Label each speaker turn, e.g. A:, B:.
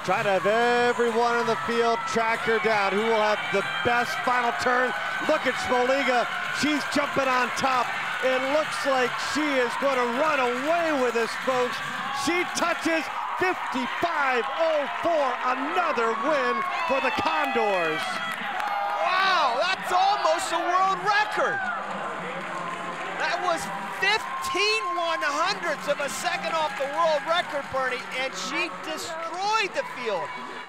A: Try to have everyone in the field track her down. Who will have the best final turn? Look at Smoliga. She's jumping on top. It looks like she is going to run away with this, folks. She touches 55.04. Another win for the Condors.
B: Wow, that's almost a world record. That was 15/100ths of a second off the world record, Bernie, and she destroyed the field.